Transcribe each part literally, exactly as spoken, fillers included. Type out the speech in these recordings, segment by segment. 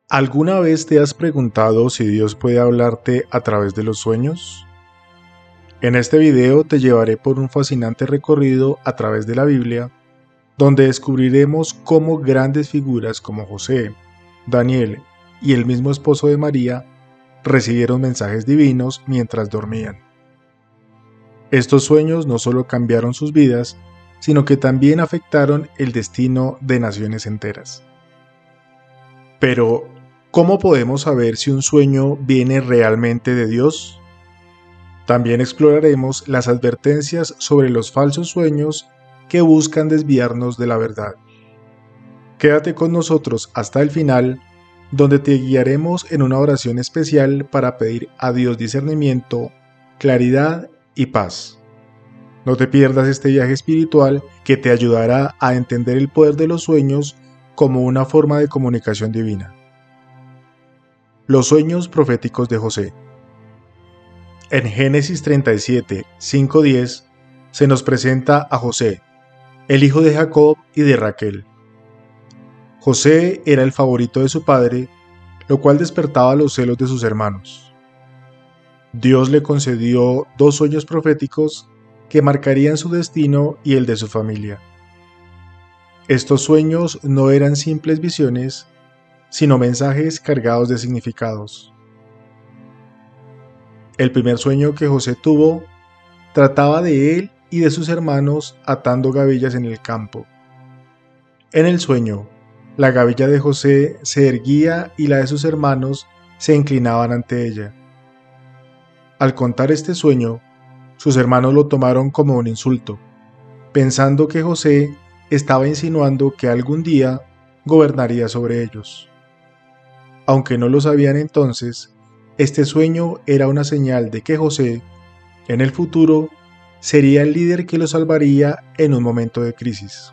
¿Alguna vez te has preguntado si Dios puede hablarte a través de los sueños? En este video te llevaré por un fascinante recorrido a través de la Biblia, donde descubriremos cómo grandes figuras como José, Daniel y el mismo esposo de María recibieron mensajes divinos mientras dormían. Estos sueños no solo cambiaron sus vidas, sino que también afectaron el destino de naciones enteras. Pero, ¿cómo podemos saber si un sueño viene realmente de Dios? También exploraremos las advertencias sobre los falsos sueños que buscan desviarnos de la verdad. Quédate con nosotros hasta el final, donde te guiaremos en una oración especial para pedir a Dios discernimiento, claridad y paz. No te pierdas este viaje espiritual que te ayudará a entender el poder de los sueños como una forma de comunicación divina. Los sueños proféticos de José. En Génesis treinta y siete, cinco a diez se nos presenta a José, el hijo de Jacob y de Raquel. José era el favorito de su padre, lo cual despertaba los celos de sus hermanos. Dios le concedió dos sueños proféticos que marcarían su destino y el de su familia. Estos sueños no eran simples visiones, sino mensajes cargados de significados. El primer sueño que José tuvo trataba de él y de sus hermanos atando gavillas en el campo. En el sueño, la gavilla de José se erguía y la de sus hermanos se inclinaban ante ella. Al contar este sueño, sus hermanos lo tomaron como un insulto, pensando que José estaba insinuando que algún día gobernaría sobre ellos. Aunque no lo sabían entonces, este sueño era una señal de que José, en el futuro, sería el líder que lo salvaría en un momento de crisis.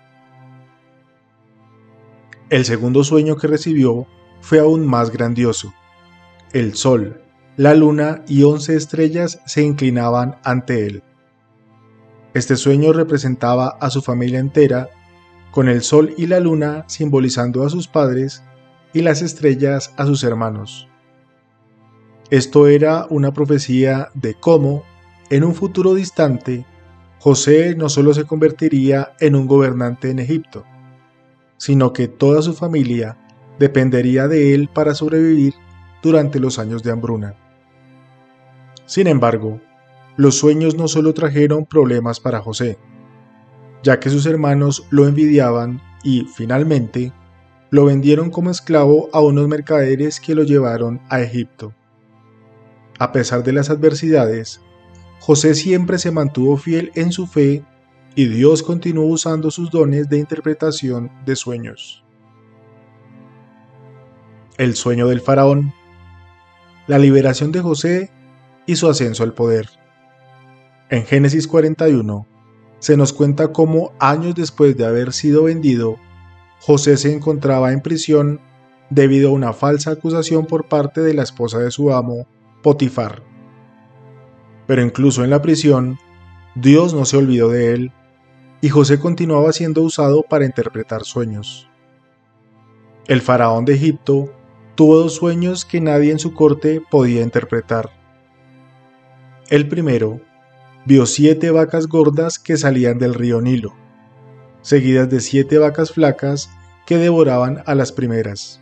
El segundo sueño que recibió fue aún más grandioso. El sol, la luna y once estrellas se inclinaban ante él. Este sueño representaba a su familia entera, con el sol y la luna simbolizando a sus padres y las estrellas a sus hermanos. Esto era una profecía de cómo, en un futuro distante, José no solo se convertiría en un gobernante en Egipto, sino que toda su familia dependería de él para sobrevivir durante los años de hambruna. Sin embargo, los sueños no solo trajeron problemas para José, ya que sus hermanos lo envidiaban y, finalmente, lo vendieron como esclavo a unos mercaderes que lo llevaron a Egipto. A pesar de las adversidades, José siempre se mantuvo fiel en su fe y Dios continuó usando sus dones de interpretación de sueños. El sueño del faraón, la liberación de José y su ascenso al poder. En Génesis cuarenta y uno se nos cuenta cómo años después de haber sido vendido, José se encontraba en prisión debido a una falsa acusación por parte de la esposa de su amo, Potifar. Pero incluso en la prisión, Dios no se olvidó de él, y José continuaba siendo usado para interpretar sueños. El faraón de Egipto tuvo dos sueños que nadie en su corte podía interpretar. El primero, vio siete vacas gordas que salían del río Nilo, seguidas de siete vacas flacas que devoraban a las primeras.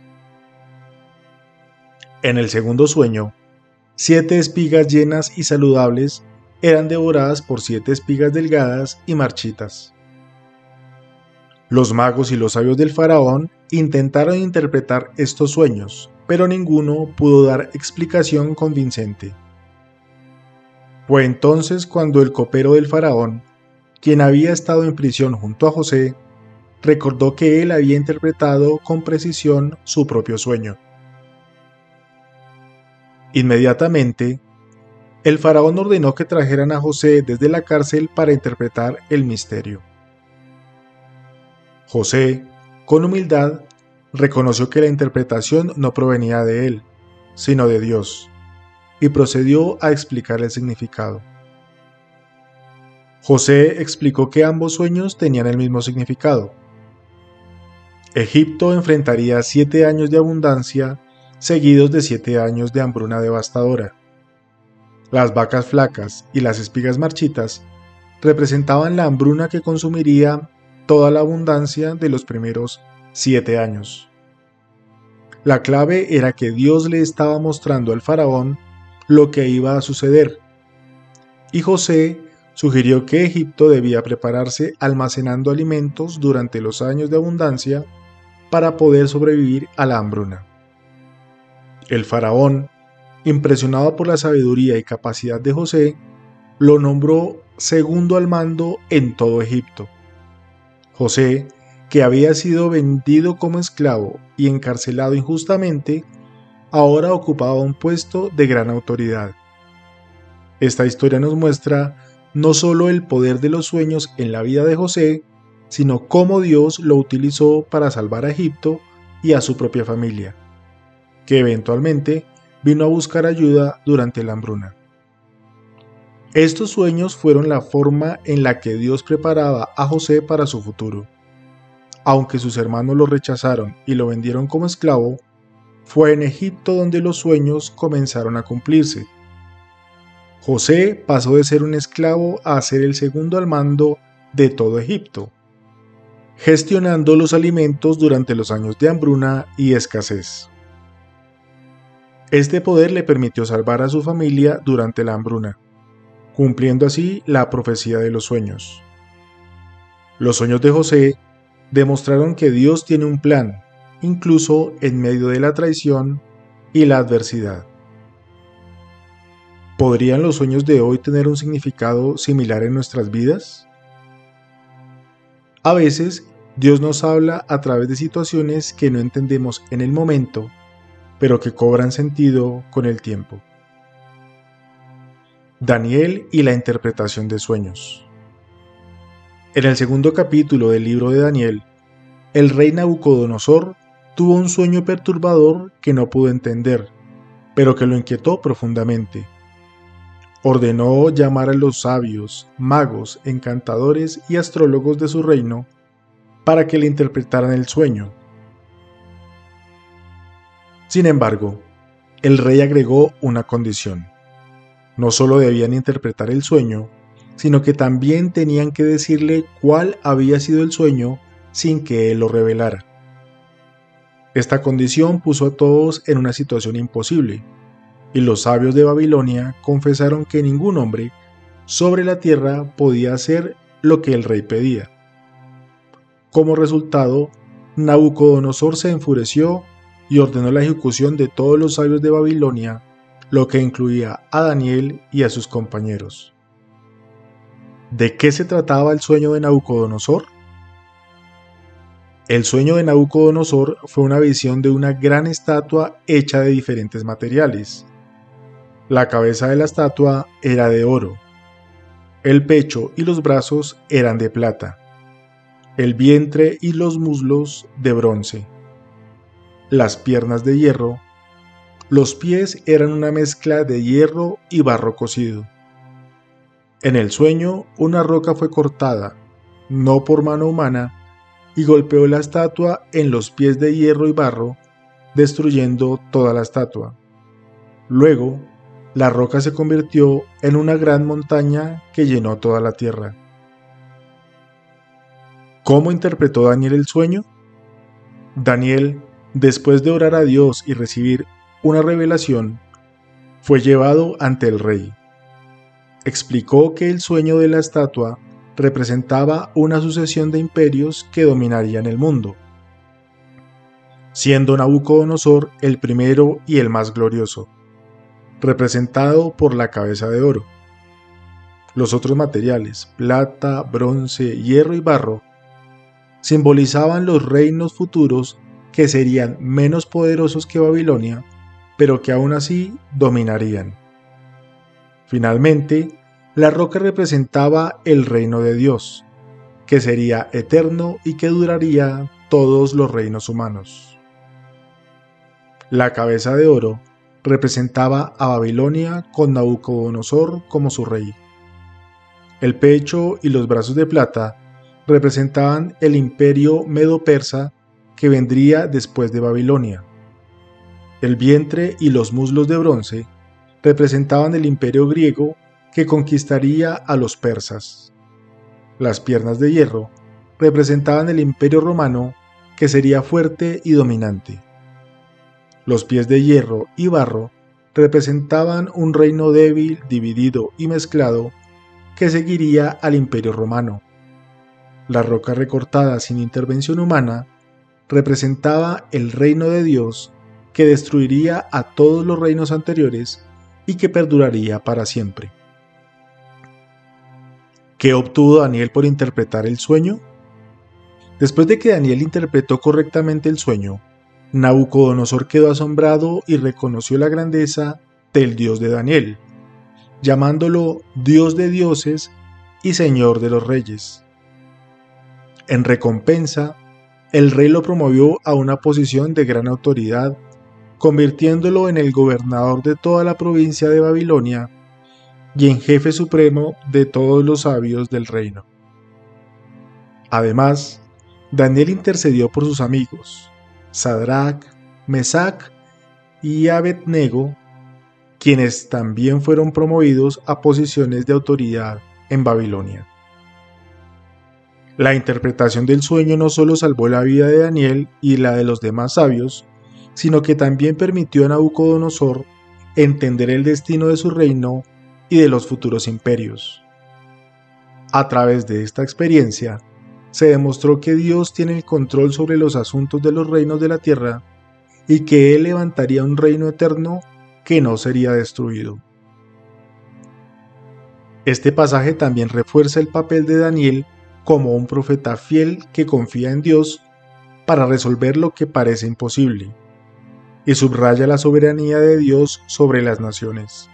En el segundo sueño, siete espigas llenas y saludables eran devoradas por siete espigas delgadas y marchitas. Los magos y los sabios del faraón intentaron interpretar estos sueños, pero ninguno pudo dar explicación convincente. Fue entonces cuando el copero del faraón, quien había estado en prisión junto a José, recordó que él había interpretado con precisión su propio sueño. Inmediatamente, el faraón ordenó que trajeran a José desde la cárcel para interpretar el misterio. José, con humildad, reconoció que la interpretación no provenía de él, sino de Dios, y procedió a explicar el significado. José explicó que ambos sueños tenían el mismo significado. Egipto enfrentaría siete años de abundancia, seguidos de siete años de hambruna devastadora. Las vacas flacas y las espigas marchitas representaban la hambruna que consumiría toda la abundancia de los primeros siete años. La clave era que Dios le estaba mostrando al faraón lo que iba a suceder, y José sugirió que Egipto debía prepararse almacenando alimentos durante los años de abundancia para poder sobrevivir a la hambruna. El faraón, impresionado por la sabiduría y capacidad de José, lo nombró segundo al mando en todo Egipto. José, que había sido vendido como esclavo y encarcelado injustamente, ahora ocupaba un puesto de gran autoridad. Esta historia nos muestra no solo el poder de los sueños en la vida de José, sino cómo Dios lo utilizó para salvar a Egipto y a su propia familia, que eventualmente vino a buscar ayuda durante la hambruna. Estos sueños fueron la forma en la que Dios preparaba a José para su futuro. Aunque sus hermanos lo rechazaron y lo vendieron como esclavo, fue en Egipto donde los sueños comenzaron a cumplirse. José pasó de ser un esclavo a ser el segundo al mando de todo Egipto, gestionando los alimentos durante los años de hambruna y escasez. Este poder le permitió salvar a su familia durante la hambruna, cumpliendo así la profecía de los sueños. Los sueños de José demostraron que Dios tiene un plan, incluso en medio de la traición y la adversidad. ¿Podrían los sueños de hoy tener un significado similar en nuestras vidas? A veces, Dios nos habla a través de situaciones que no entendemos en el momento, pero que cobran sentido con el tiempo. Daniel y la interpretación de sueños. En el segundo capítulo del libro de Daniel, el rey Nabucodonosor tuvo un sueño perturbador que no pudo entender, pero que lo inquietó profundamente. Ordenó llamar a los sabios, magos, encantadores y astrólogos de su reino para que le interpretaran el sueño. Sin embargo, el rey agregó una condición. No solo debían interpretar el sueño, sino que también tenían que decirle cuál había sido el sueño sin que él lo revelara. Esta condición puso a todos en una situación imposible, y los sabios de Babilonia confesaron que ningún hombre sobre la tierra podía hacer lo que el rey pedía. Como resultado, Nabucodonosor se enfureció y ordenó la ejecución de todos los sabios de Babilonia, lo que incluía a Daniel y a sus compañeros. ¿De qué se trataba el sueño de Nabucodonosor? El sueño de Nabucodonosor fue una visión de una gran estatua hecha de diferentes materiales. La cabeza de la estatua era de oro, el pecho y los brazos eran de plata, el vientre y los muslos de bronce, las piernas de hierro, los pies eran una mezcla de hierro y barro cocido. En el sueño, una roca fue cortada, no por mano humana, y golpeó la estatua en los pies de hierro y barro, destruyendo toda la estatua. Luego, la roca se convirtió en una gran montaña que llenó toda la tierra. ¿Cómo interpretó Daniel el sueño? Daniel, después de orar a Dios y recibir una revelación, fue llevado ante el rey. Explicó que el sueño de la estatua representaba una sucesión de imperios que dominarían el mundo, siendo Nabucodonosor el primero y el más glorioso, representado por la cabeza de oro. Los otros materiales, plata, bronce, hierro y barro, simbolizaban los reinos futuros que serían menos poderosos que Babilonia, pero que aún así dominarían. Finalmente, la roca representaba el reino de Dios, que sería eterno y que duraría todos los reinos humanos. La cabeza de oro representaba a Babilonia con Nabucodonosor como su rey. El pecho y los brazos de plata representaban el imperio medo-persa que vendría después de Babilonia. El vientre y los muslos de bronce representaban el imperio griego que conquistaría a los persas. Las piernas de hierro representaban el imperio romano que sería fuerte y dominante. Los pies de hierro y barro representaban un reino débil, dividido y mezclado que seguiría al imperio romano. La roca recortada sin intervención humana representaba el reino de Dios que destruiría a todos los reinos anteriores y que perduraría para siempre. ¿Qué obtuvo Daniel por interpretar el sueño? Después de que Daniel interpretó correctamente el sueño, Nabucodonosor quedó asombrado y reconoció la grandeza del Dios de Daniel, llamándolo Dios de dioses y Señor de los reyes. En recompensa, el rey lo promovió a una posición de gran autoridad, convirtiéndolo en el gobernador de toda la provincia de Babilonia y en jefe supremo de todos los sabios del reino. Además, Daniel intercedió por sus amigos, Sadrach, Mesach y Abednego, quienes también fueron promovidos a posiciones de autoridad en Babilonia. La interpretación del sueño no solo salvó la vida de Daniel y la de los demás sabios, sino que también permitió a Nabucodonosor entender el destino de su reino y de los futuros imperios. A través de esta experiencia, se demostró que Dios tiene el control sobre los asuntos de los reinos de la tierra y que Él levantaría un reino eterno que no sería destruido. Este pasaje también refuerza el papel de Daniel como un profeta fiel que confía en Dios para resolver lo que parece imposible, y subraya la soberanía de Dios sobre las naciones.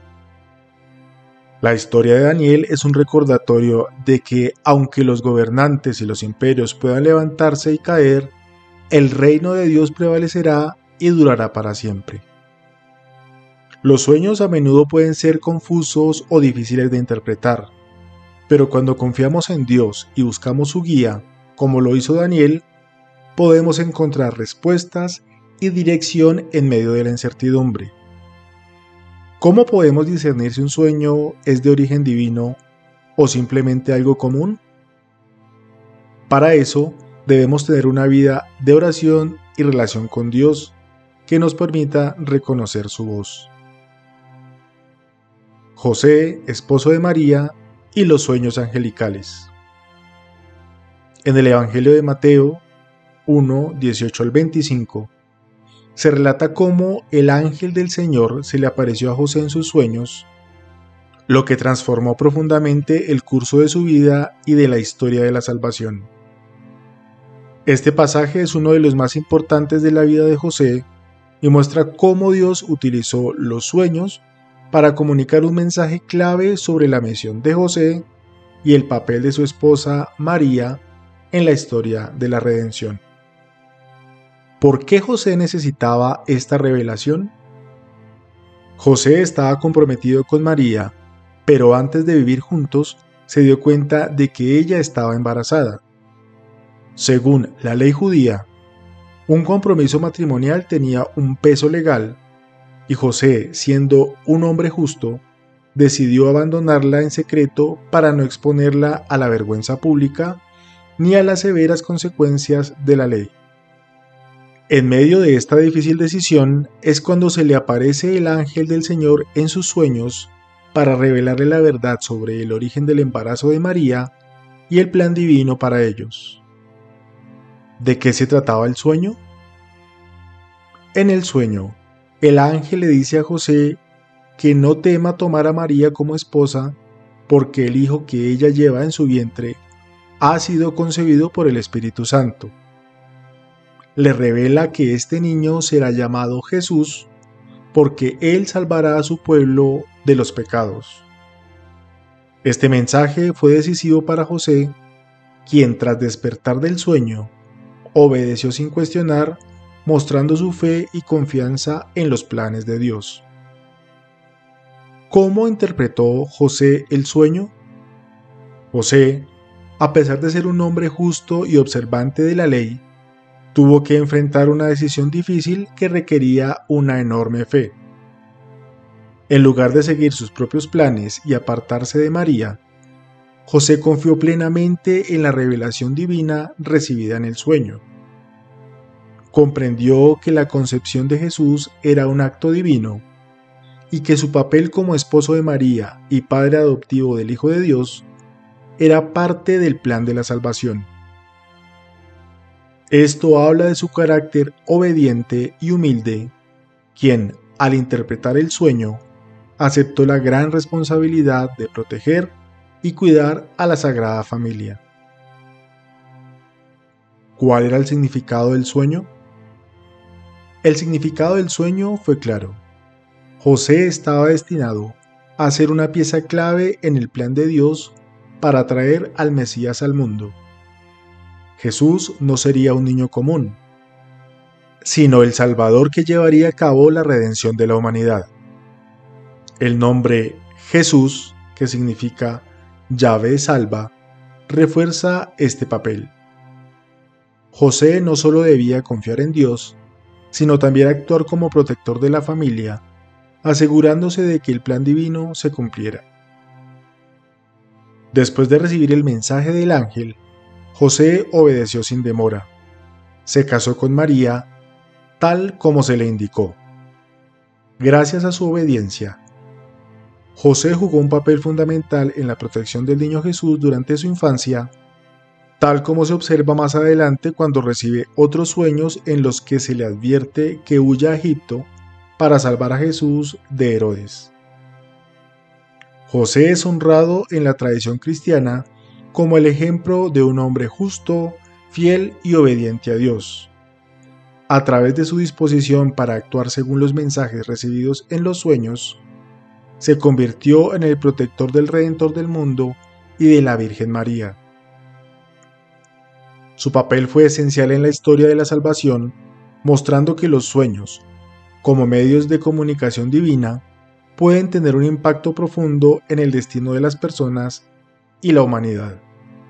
La historia de Daniel es un recordatorio de que, aunque los gobernantes y los imperios puedan levantarse y caer, el reino de Dios prevalecerá y durará para siempre. Los sueños a menudo pueden ser confusos o difíciles de interpretar, pero cuando confiamos en Dios y buscamos su guía, como lo hizo Daniel, podemos encontrar respuestas y dirección en medio de la incertidumbre. ¿Cómo podemos discernir si un sueño es de origen divino o simplemente algo común? Para eso, debemos tener una vida de oración y relación con Dios que nos permita reconocer su voz. José, esposo de María, y los sueños angelicales. En el Evangelio de Mateo uno, dieciocho al veinticinco, se relata cómo el ángel del Señor se le apareció a José en sus sueños, lo que transformó profundamente el curso de su vida y de la historia de la salvación. Este pasaje es uno de los más importantes de la vida de José y muestra cómo Dios utilizó los sueños para comunicar un mensaje clave sobre la misión de José y el papel de su esposa María en la historia de la redención. ¿Por qué José necesitaba esta revelación? José estaba comprometido con María, pero antes de vivir juntos se dio cuenta de que ella estaba embarazada. Según la ley judía, un compromiso matrimonial tenía un peso legal, y José, siendo un hombre justo, decidió abandonarla en secreto para no exponerla a la vergüenza pública ni a las severas consecuencias de la ley. En medio de esta difícil decisión es cuando se le aparece el ángel del Señor en sus sueños para revelarle la verdad sobre el origen del embarazo de María y el plan divino para ellos. ¿De qué se trataba el sueño? En el sueño, el ángel le dice a José que no tema tomar a María como esposa porque el hijo que ella lleva en su vientre ha sido concebido por el Espíritu Santo. Le revela que este niño será llamado Jesús porque él salvará a su pueblo de los pecados. Este mensaje fue decisivo para José, quien tras despertar del sueño, obedeció sin cuestionar, mostrando su fe y confianza en los planes de Dios. ¿Cómo interpretó José el sueño? José, a pesar de ser un hombre justo y observante de la ley, tuvo que enfrentar una decisión difícil que requería una enorme fe. En lugar de seguir sus propios planes y apartarse de María, José confió plenamente en la revelación divina recibida en el sueño. Comprendió que la concepción de Jesús era un acto divino y que su papel como esposo de María y padre adoptivo del Hijo de Dios era parte del plan de la salvación. Esto habla de su carácter obediente y humilde, quien, al interpretar el sueño, aceptó la gran responsabilidad de proteger y cuidar a la Sagrada Familia. ¿Cuál era el significado del sueño? El significado del sueño fue claro. José estaba destinado a ser una pieza clave en el plan de Dios para traer al Mesías al mundo. Jesús no sería un niño común, sino el Salvador que llevaría a cabo la redención de la humanidad. El nombre Jesús, que significa Yahvé salva, refuerza este papel. José no solo debía confiar en Dios, sino también actuar como protector de la familia, asegurándose de que el plan divino se cumpliera. Después de recibir el mensaje del ángel, José obedeció sin demora. Se casó con María, tal como se le indicó. Gracias a su obediencia, José jugó un papel fundamental en la protección del niño Jesús durante su infancia, tal como se observa más adelante cuando recibe otros sueños en los que se le advierte que huya a Egipto para salvar a Jesús de Herodes. José es honrado en la tradición cristiana como el ejemplo de un hombre justo, fiel y obediente a Dios. A través de su disposición para actuar según los mensajes recibidos en los sueños, se convirtió en el protector del Redentor del mundo y de la Virgen María. Su papel fue esencial en la historia de la salvación, mostrando que los sueños, como medios de comunicación divina, pueden tener un impacto profundo en el destino de las personas y la humanidad.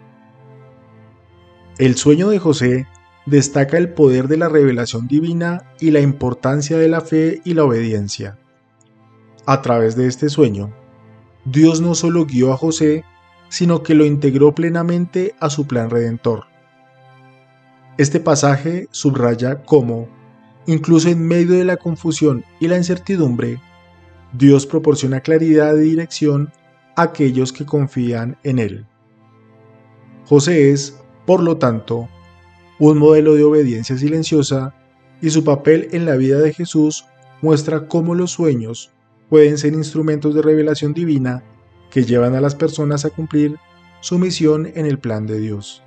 El sueño de José destaca el poder de la revelación divina y la importancia de la fe y la obediencia. A través de este sueño, Dios no solo guió a José, sino que lo integró plenamente a su plan redentor. Este pasaje subraya cómo, incluso en medio de la confusión y la incertidumbre, Dios proporciona claridad de dirección a aquellos que confían en Él. José es, por lo tanto, un modelo de obediencia silenciosa y su papel en la vida de Jesús muestra cómo los sueños pueden ser instrumentos de revelación divina que llevan a las personas a cumplir su misión en el plan de Dios.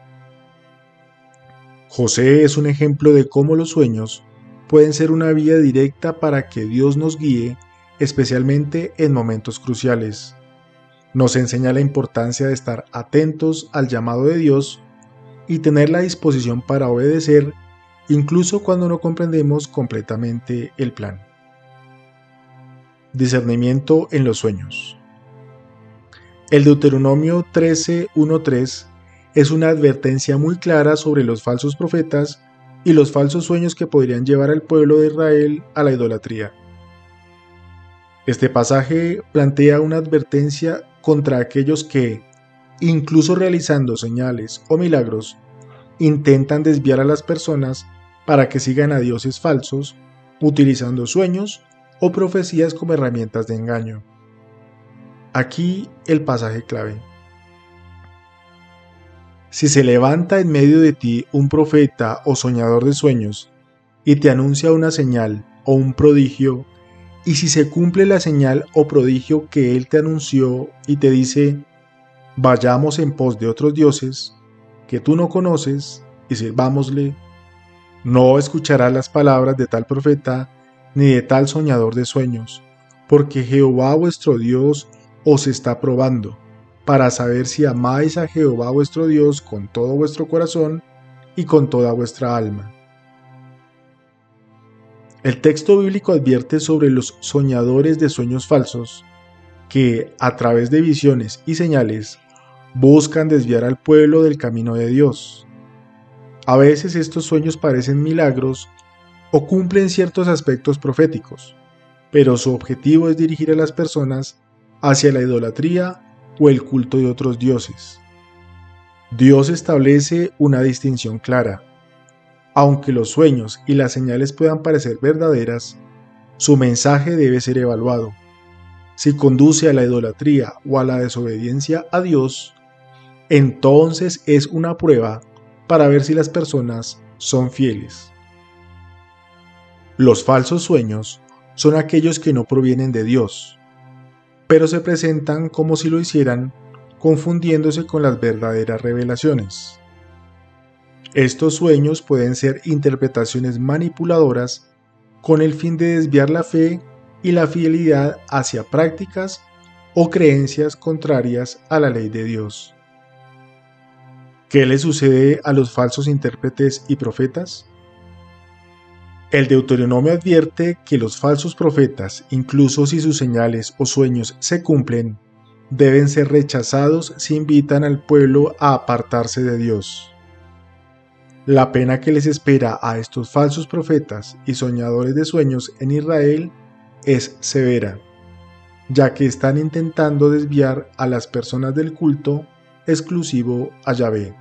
José es un ejemplo de cómo los sueños pueden ser una vía directa para que Dios nos guíe, especialmente en momentos cruciales. Nos enseña la importancia de estar atentos al llamado de Dios y tener la disposición para obedecer, incluso cuando no comprendemos completamente el plan. Discernimiento en los sueños. El Deuteronomio trece, uno a tres es una advertencia muy clara sobre los falsos profetas y los falsos sueños que podrían llevar al pueblo de Israel a la idolatría. Este pasaje plantea una advertencia contra aquellos que, incluso realizando señales o milagros, intentan desviar a las personas para que sigan a dioses falsos, utilizando sueños o profecías como herramientas de engaño. Aquí el pasaje clave. Si se levanta en medio de ti un profeta o soñador de sueños y te anuncia una señal o un prodigio, y si se cumple la señal o prodigio que él te anunció y te dice, vayamos en pos de otros dioses que tú no conoces y sirvámosle, no escucharás las palabras de tal profeta ni de tal soñador de sueños, porque Jehová vuestro Dios os está probando, para saber si amáis a Jehová vuestro Dios con todo vuestro corazón y con toda vuestra alma. El texto bíblico advierte sobre los soñadores de sueños falsos, que, a través de visiones y señales, buscan desviar al pueblo del camino de Dios. A veces estos sueños parecen milagros o cumplen ciertos aspectos proféticos, pero su objetivo es dirigir a las personas hacia la idolatría o el culto de otros dioses. Dios establece una distinción clara. Aunque los sueños y las señales puedan parecer verdaderas, su mensaje debe ser evaluado. Si conduce a la idolatría o a la desobediencia a Dios, entonces es una prueba para ver si las personas son fieles. Los falsos sueños son aquellos que no provienen de Dios, pero se presentan como si lo hicieran, confundiéndose con las verdaderas revelaciones. Estos sueños pueden ser interpretaciones manipuladoras con el fin de desviar la fe y la fidelidad hacia prácticas o creencias contrarias a la ley de Dios. ¿Qué le sucede a los falsos intérpretes y profetas? El Deuteronomio advierte que los falsos profetas, incluso si sus señales o sueños se cumplen, deben ser rechazados si invitan al pueblo a apartarse de Dios. La pena que les espera a estos falsos profetas y soñadores de sueños en Israel es severa, ya que están intentando desviar a las personas del culto exclusivo a Yahvé.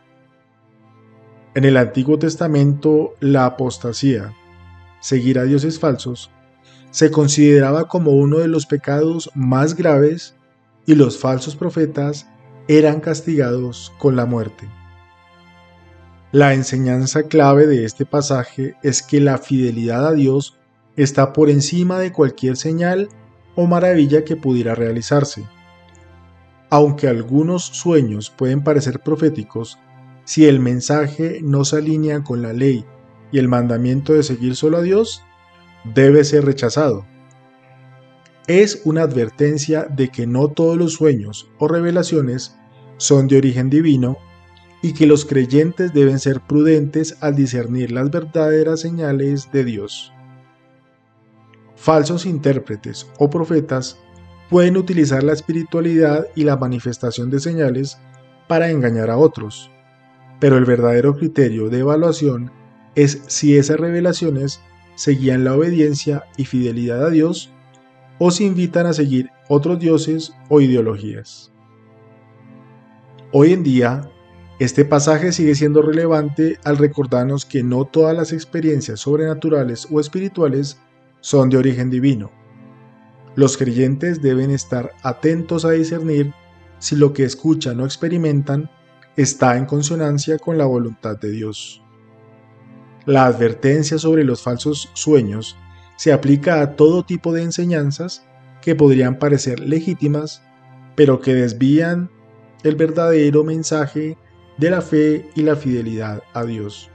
En el Antiguo Testamento, la apostasía, seguir a dioses falsos, se consideraba como uno de los pecados más graves y los falsos profetas eran castigados con la muerte. La enseñanza clave de este pasaje es que la fidelidad a Dios está por encima de cualquier señal o maravilla que pudiera realizarse. Aunque algunos sueños pueden parecer proféticos, si el mensaje no se alinea con la ley y el mandamiento de seguir solo a Dios, debe ser rechazado. Es una advertencia de que no todos los sueños o revelaciones son de origen divino y que los creyentes deben ser prudentes al discernir las verdaderas señales de Dios. Falsos intérpretes o profetas pueden utilizar la espiritualidad y la manifestación de señales para engañar a otros, pero el verdadero criterio de evaluación es si esas revelaciones seguían la obediencia y fidelidad a Dios o si invitan a seguir otros dioses o ideologías. Hoy en día, este pasaje sigue siendo relevante al recordarnos que no todas las experiencias sobrenaturales o espirituales son de origen divino. Los creyentes deben estar atentos a discernir si lo que escuchan o experimentan está en consonancia con la voluntad de Dios. La advertencia sobre los falsos sueños se aplica a todo tipo de enseñanzas que podrían parecer legítimas, pero que desvían el verdadero mensaje de la fe y la fidelidad a Dios.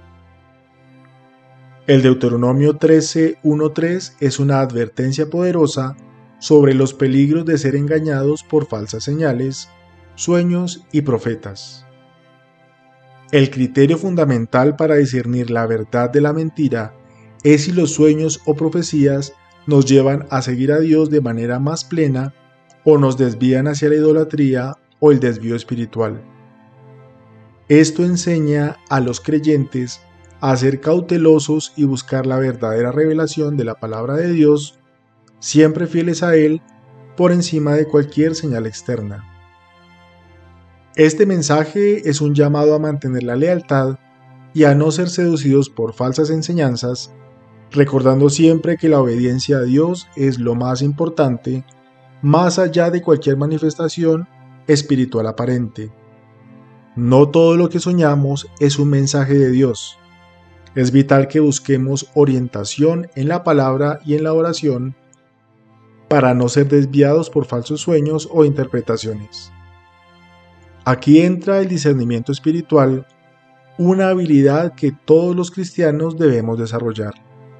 El Deuteronomio trece, uno a tres es una advertencia poderosa sobre los peligros de ser engañados por falsas señales, sueños y profetas. El criterio fundamental para discernir la verdad de la mentira es si los sueños o profecías nos llevan a seguir a Dios de manera más plena o nos desvían hacia la idolatría o el desvío espiritual. Esto enseña a los creyentes a ser cautelosos y buscar la verdadera revelación de la palabra de Dios, siempre fieles a Él por encima de cualquier señal externa. Este mensaje es un llamado a mantener la lealtad y a no ser seducidos por falsas enseñanzas, recordando siempre que la obediencia a Dios es lo más importante, más allá de cualquier manifestación espiritual aparente. No todo lo que soñamos es un mensaje de Dios. Es vital que busquemos orientación en la palabra y en la oración para no ser desviados por falsos sueños o interpretaciones. Aquí entra el discernimiento espiritual, una habilidad que todos los cristianos debemos desarrollar.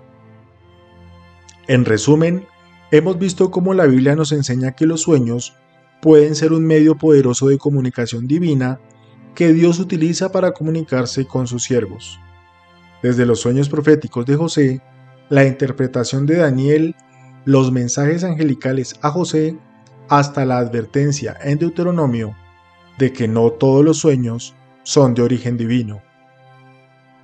En resumen, hemos visto cómo la Biblia nos enseña que los sueños pueden ser un medio poderoso de comunicación divina que Dios utiliza para comunicarse con sus siervos. Desde los sueños proféticos de José, la interpretación de Daniel, los mensajes angelicales a José, hasta la advertencia en Deuteronomio de que no todos los sueños son de origen divino.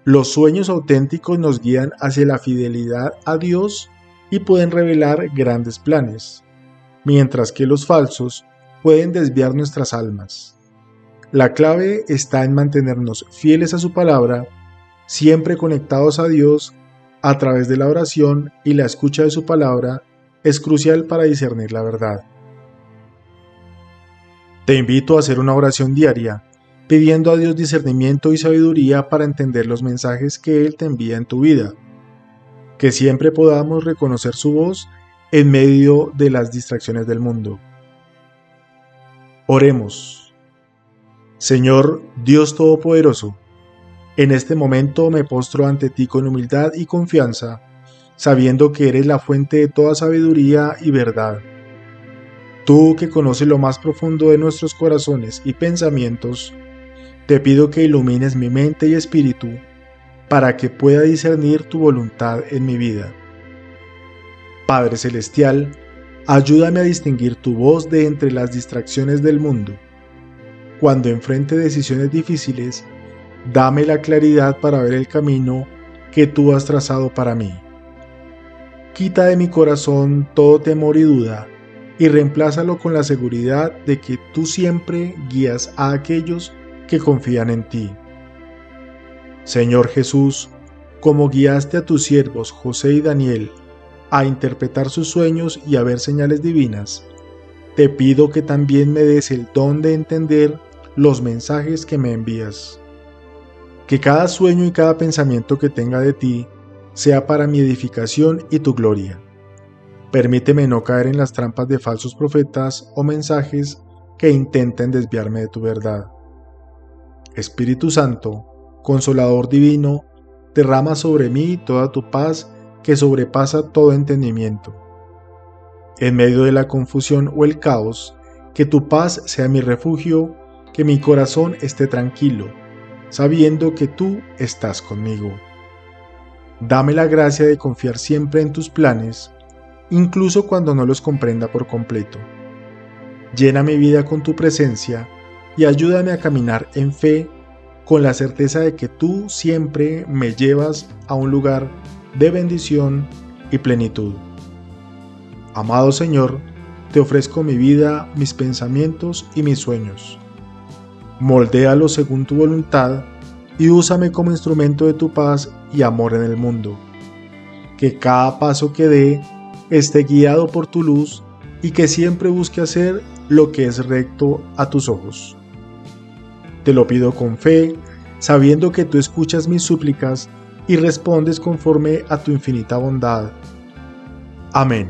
Los sueños auténticos nos guían hacia la fidelidad a Dios y pueden revelar grandes planes, mientras que los falsos pueden desviar nuestras almas. La clave está en mantenernos fieles a su palabra, siempre conectados a Dios a través de la oración, y la escucha de su palabra es crucial para discernir la verdad. Te invito a hacer una oración diaria, pidiendo a Dios discernimiento y sabiduría para entender los mensajes que Él te envía en tu vida. Que siempre podamos reconocer su voz en medio de las distracciones del mundo. Oremos. Señor Dios Todopoderoso, en este momento me postro ante ti con humildad y confianza, sabiendo que eres la fuente de toda sabiduría y verdad. Tú que conoces lo más profundo de nuestros corazones y pensamientos, te pido que ilumines mi mente y espíritu para que pueda discernir tu voluntad en mi vida. Padre Celestial, ayúdame a distinguir tu voz de entre las distracciones del mundo. Cuando enfrente decisiones difíciles, dame la claridad para ver el camino que tú has trazado para mí. Quita de mi corazón todo temor y duda y reemplázalo con la seguridad de que tú siempre guías a aquellos que confían en ti. Señor Jesús, como guiaste a tus siervos José y Daniel a interpretar sus sueños y a ver señales divinas, te pido que también me des el don de entender los mensajes que me envías. Que cada sueño y cada pensamiento que tenga de ti sea para mi edificación y tu gloria. Permíteme no caer en las trampas de falsos profetas o mensajes que intenten desviarme de tu verdad. Espíritu Santo, Consolador Divino, derrama sobre mí toda tu paz que sobrepasa todo entendimiento. En medio de la confusión o el caos, que tu paz sea mi refugio, que mi corazón esté tranquilo, sabiendo que tú estás conmigo. Dame la gracia de confiar siempre en tus planes, incluso cuando no los comprenda por completo. Llena mi vida con tu presencia y ayúdame a caminar en fe, con la certeza de que tú siempre me llevas a un lugar de bendición y plenitud. Amado Señor, te ofrezco mi vida, mis pensamientos y mis sueños. Moldéalos según tu voluntad y úsame como instrumento de tu paz y amor en el mundo. Que cada paso que dé esté guiado por tu luz y que siempre busque hacer lo que es recto a tus ojos. Te lo pido con fe, sabiendo que tú escuchas mis súplicas y respondes conforme a tu infinita bondad. Amén.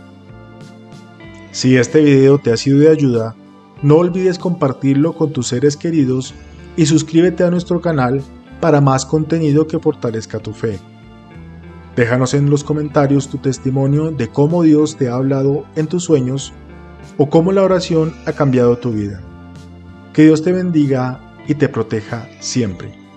Si este video te ha sido de ayuda, no olvides compartirlo con tus seres queridos y suscríbete a nuestro canal para más contenido que fortalezca tu fe. Déjanos en los comentarios tu testimonio de cómo Dios te ha hablado en tus sueños o cómo la oración ha cambiado tu vida. Que Dios te bendiga y te proteja siempre.